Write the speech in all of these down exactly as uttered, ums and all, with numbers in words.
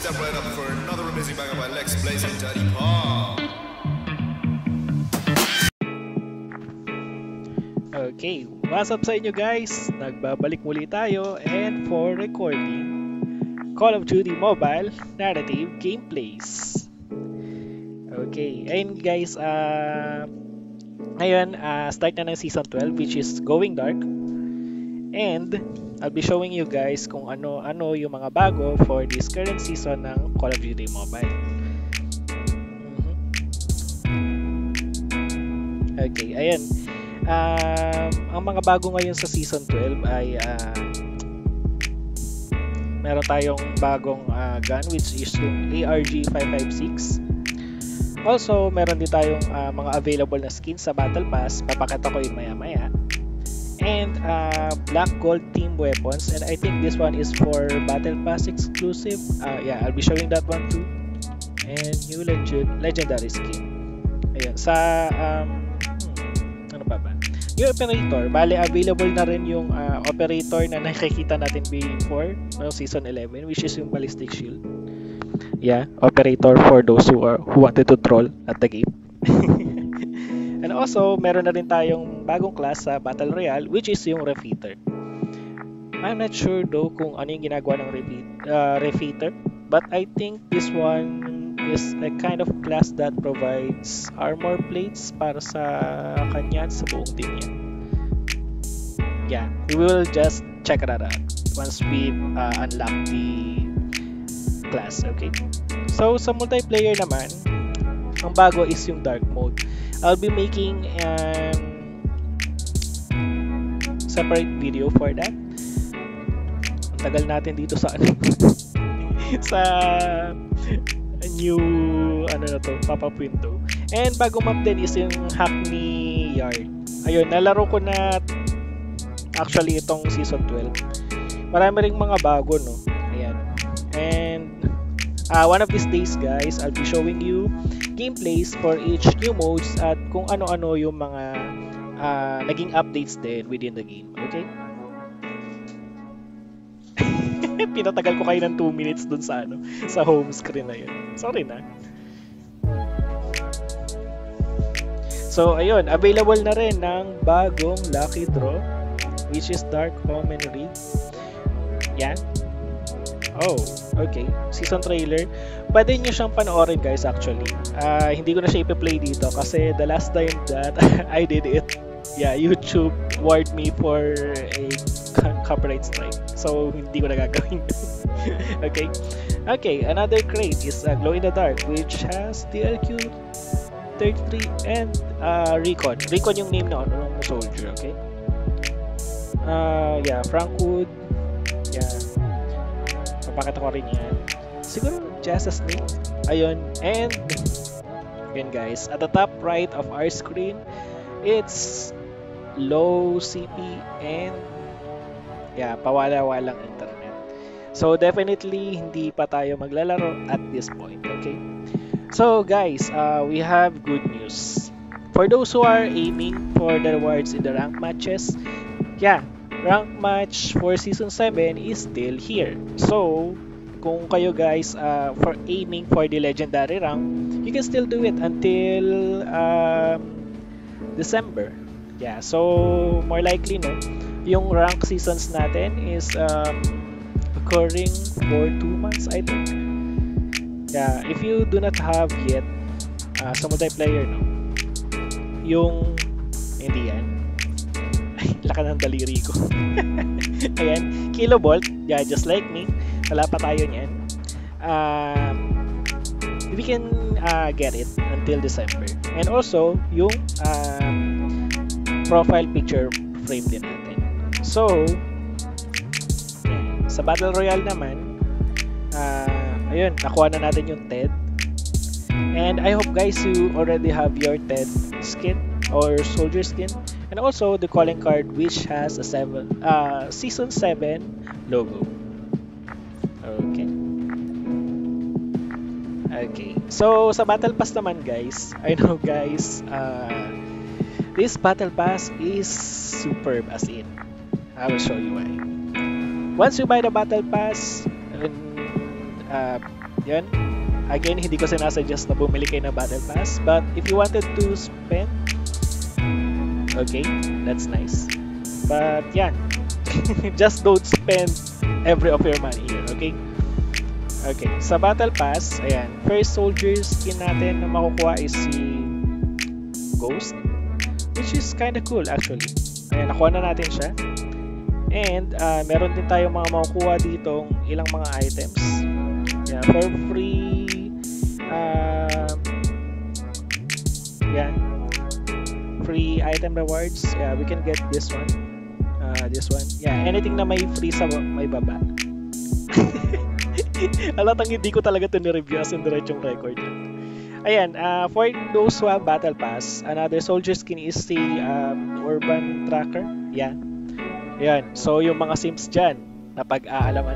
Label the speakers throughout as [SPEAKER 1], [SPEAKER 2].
[SPEAKER 1] step right up for another amazing banger by Lex Blaze and Daddy Paul.
[SPEAKER 2] Okay, what's up sa inyo guys? Nagbabalik muli tayo and for recording Call of Duty Mobile Narrative Gameplays. Okay, ayun guys, uh, ngayon uh, start na ng Season twelve which is Going Dark. And I'll be showing you guys kung ano-ano yung mga bago for this current season ng Call of Duty Mobile. Mm-hmm. Okay, ayun. Um, ang mga bago ngayon sa Season twelve ay uh, meron tayong bagong uh, gun which is yung A R G five five six. Also, meron din tayong uh, mga available na skins sa Battle Pass. Papakita ko yun maya-maya. And uh, black gold team weapons, and I think this one is for Battle Pass exclusive. Uh, yeah, I'll be showing that one too. And new legend legendary skin. Ayan, sa um, hmm, ano pa ba? Yung operator, bale available na rin yung uh, operator na nakikita natin before no season eleven, which is yung ballistic shield. Yeah, operator for those who are who wanted to troll at the game. And also, meron na rin tayong bagong class sa Battle Royale, which is yung Refeater. I'm not sure though kung ano yung ginagawa ng repeat, uh, Refeater, but I think this one is a kind of class that provides armor plates para sa kanya at sa buong team niya. Yeah, we will just check that out once we uh, unlock the class, okay? So, sa multiplayer naman, ang bago is yung Dark Mode. I'll be making um, separate video for that. Ang tagal natin dito sa ano sa new ano na to, pop-up window. And bagong map din is yung Hackney Yard. Ayun, nalaro ko na actually itong season twelve. Marami ring mga bago, no. Ayan. And uh, one of these days, guys, I'll be showing you gameplays for each new modes at kung ano-ano yung mga uh, naging updates din within the game. Okay? Pinatagal ko kayo ng two minutes dun sa ano, sa home screen na yun. Sorry na. So, ayun. Available na rin ng bagong Lucky Draw which is Dark Home and Read. Yan. Oh, okay. Season trailer. Pwede nyo siyang panoorin guys actually. Uh, hindi ko na siya ipi-play dito kasi the last time that I did it, yeah, YouTube warned me for a copyright strike. So, hindi ko na gagawin. Okay. Okay, another crate is uh, Glow in the Dark which has T L Q thirty-three and uh, Recon. Recon yung name na ano, ng soldier, okay? Uh, yeah, Frankwood. Yeah. Papakita ko rin yan. Siguro, just as name. Ayun. And, yun guys. At the top right of our screen, it's low C P and yeah, pawala-walang internet. So, definitely, hindi pa tayo maglalaro at this point. Okay? So, guys, uh, we have good news. For those who are aiming for the rewards in the rank matches, yeah, rank match for season seven is still here. So, kung kayo guys uh, for aiming for the legendary rank, you can still do it until um, December. Yeah, so more likely no, yung rank seasons natin is um, occurring for two months I think. Yeah, if you do not have yet uh, sa multiplayer no, yung hindi yan. Laka ng daliri ko. Ayan, Kilobolt. Yeah, just like me. Wala pa tayo niyan. Um, we can uh, get it until December. And also, yung um, profile picture frame din natin. So, yeah, sa Battle Royale naman, uh, ayun, nakuha na natin yung T E D. And I hope guys you already have your T E D skin or soldier skin. And also the calling card which has a seven, uh, season seven logo. Okay. Okay. So sa Battle Pass naman guys, I know guys, uh, this Battle Pass is superb as in. I will show you why. Once you buy the Battle Pass, and, uh, Yan. Again, hindi ko sinasuggest na bumili kayo ng Battle Pass. But if you wanted to spend, okay, that's nice. But yan, just don't spend every of your money here, okay? Okay, sa Battle Pass, ayan, first soldier skin natin na makukuha is si Ghost, which is kinda cool actually. Ayan, nakuha na natin siya. And uh, meron din tayo mga makukuha ditong ilang mga items. Yeah, for free. Uh, yeah, free item rewards. Yeah, we can get this one. Uh, this one. Yeah, anything na may free sa may baba. Alatang hindi ko talaga ito ni-review as in diretsong record. Ayan, uh, for those who have Battle Pass, another soldier skin is the um, Urban Tracker. Yeah. Yan. So, yung mga Sims dyan, na pag-aalaman.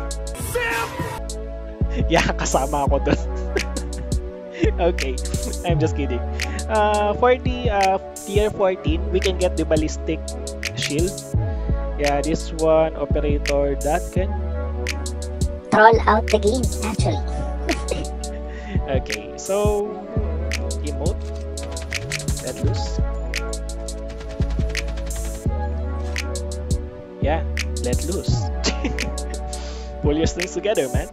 [SPEAKER 2] Yeah, kasama ako dun. Okay. I'm just kidding. Uh, for the uh, tier fourteen, we can get the Ballistic Shield. Yeah, this one, Operator Datkan.
[SPEAKER 3] Troll out the game, actually.
[SPEAKER 2] Okay, so, emote. Let loose. Yeah, let loose. Pull your strings together, man.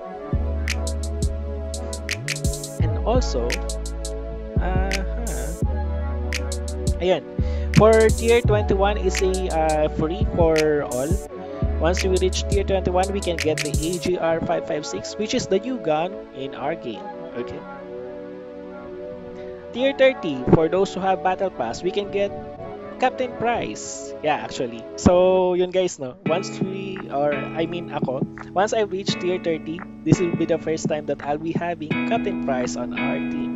[SPEAKER 2] And also, uh -huh. Ayan, for tier twenty-one is a uh, free for all. Once we reach tier twenty-one, we can get the A G R five five six, which is the new gun in our game. Okay. Tier thirty, for those who have Battle Pass, we can get Captain Price. Yeah, actually. So, yun guys, no? Once we, or I mean ako, once I reach tier thirty, this will be the first time that I'll be having Captain Price on our team.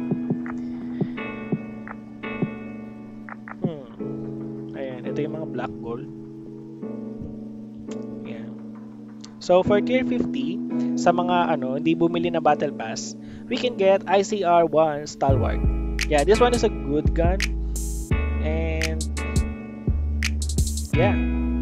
[SPEAKER 2] Hmm. Ayan, ito yung mga black gold. Yeah. So, for tier fifty, sa mga ano, hindi bumili na Battle Pass, we can get I C R one Stalwart. Yeah, this one is a good gun. And yeah,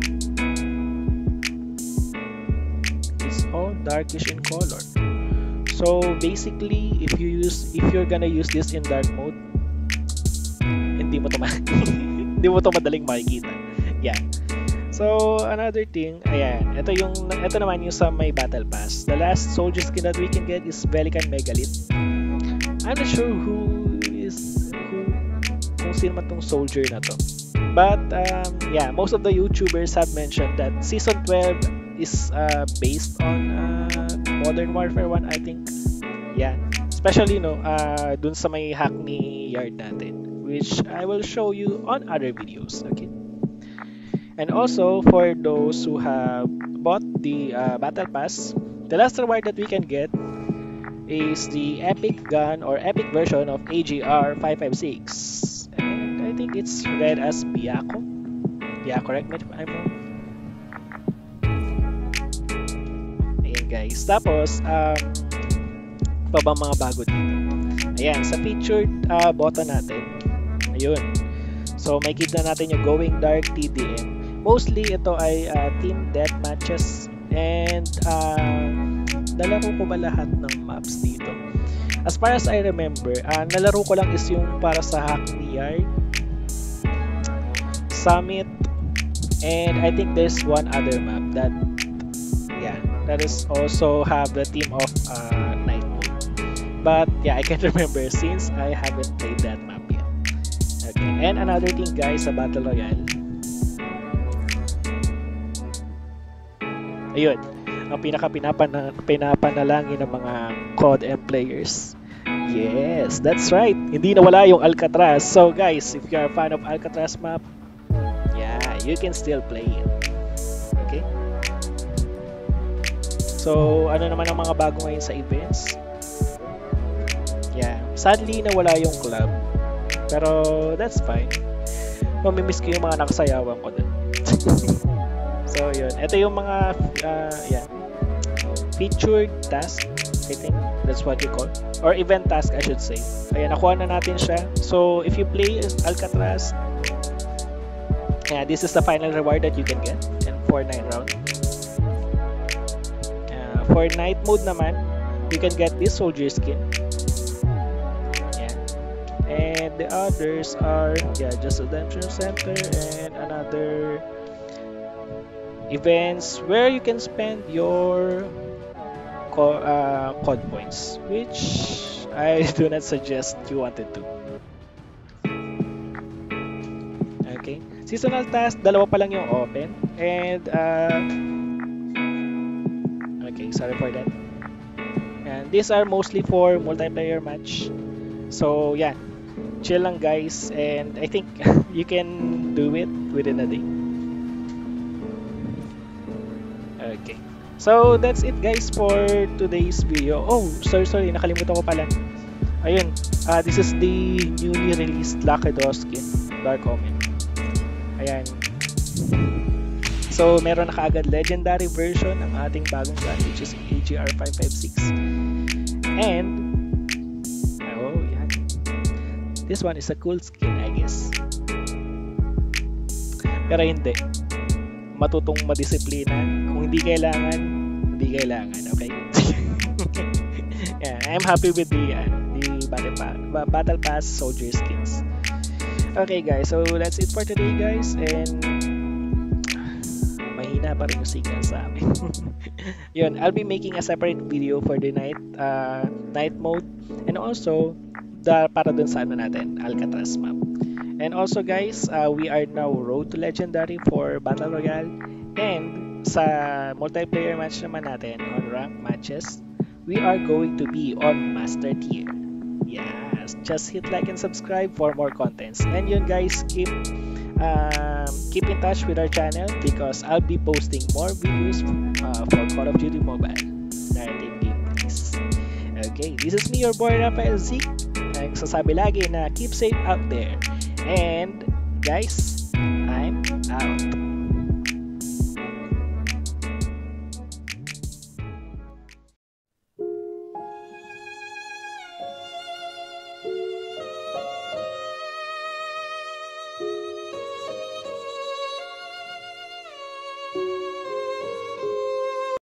[SPEAKER 2] it's all darkish in color. So basically, if you use, if you're gonna use this in dark mode, hindi mo to ma hindi mo to madaling makikita. Yeah. So another thing, ayan, ito yung, ito naman yung sa may Battle Pass. The last soldier skin that we can get is Belican Megalith. I'm not sure who is who, kung sino man tong soldier na to. But um, yeah, most of the YouTubers have mentioned that Season twelve is uh, based on uh, Modern Warfare one, I think. Yeah, especially no, uh, dun sa may Hackney Yard natin, which I will show you on other videos. Okay. And also for those who have bought the uh, Battle Pass, the last reward that we can get is the epic gun or epic version of A G R five five six. I think it's read as Byaco. Yeah, correct me if I'm wrong. Ayan guys. Tapos, um, pa ba mga bago dito? Ayan, sa featured uh, button natin. Ayun. So, makikita natin yung Going Dark T D M. Mostly, ito ay uh, team death matches. And, uh, nalaro ko ba lahat ng maps dito? As far as I remember, uh, nalaro ko lang is yung para sa Hackney Yard, Summit, and I think there's one other map that, yeah, that is also have the team of uh, night mode. But yeah, I can't remember since I haven't played that map yet. Okay, and another thing guys sa Battle Royale. Ayun, ang pinaka-pinapana pinapanalangin ng mga C O D M players. Yes, that's right. Hindi nawala yung Alcatraz. So guys, if you are a fan of Alcatraz map, yeah, you can still play it. Okay? So, ano naman ang mga bago ngayon sa events? Yeah, sadly nawala yung club. Pero that's fine. Mamimiss ko yung mga nakasayawan ko dun. So, yun. Ito yung mga uh, yeah, featured task, I think that's what you call, or event task I should say. Ayan, nakuha na natin siya. So if you play Alcatraz, yeah, this is the final reward that you can get in for nine round. Uh, for night mode naman, you can get this soldier skin. Yeah. And the others are, yeah, just redemption center and another events where you can spend your co uh, code points, which I do not suggest you wanted to. Okay. Seasonal task, dalawa pa lang yung open. And, uh, okay, sorry for that. And these are mostly for multiplayer match. So, yeah. Chill lang, guys. And I think you can do it within a day. Okay. So, that's it, guys, for today's video. Oh, sorry, sorry. Nakalimutan ko pala. Ayun. Uh, this is the newly released Lucky Draw skin. Dark Omen. Ayan. So, meron na kaagad legendary version ng ating bagong gun, which is A G R five five six. And, oh, yan. This one is a cool skin, I guess. Pero hindi. Matutong madisiplina. Kung hindi kailangan, hindi kailangan, okay? Yeah, I'm happy with the, uh, the battle pass, battle pass soldier skins. Okay guys, so that's it for today guys, and mahina pa rin yung signal sa amin. Yun, I'll be making a separate video for the night uh, night mode and also the para dun sa ano natin, Alcatraz map. And also guys, uh, we are now road to legendary for Battle Royale, and sa multiplayer match naman natin on rank matches, we are going to be on Master Tier. Yes, just hit like and subscribe for more contents. And yun guys, keep um, keep in touch with our channel because I'll be posting more videos uh, for Call of Duty Mobile narrative gameplays. Okay, this is me, your boy Rafael Zeke. Nagsasabi lagi na keep safe out there. And guys, I'm out.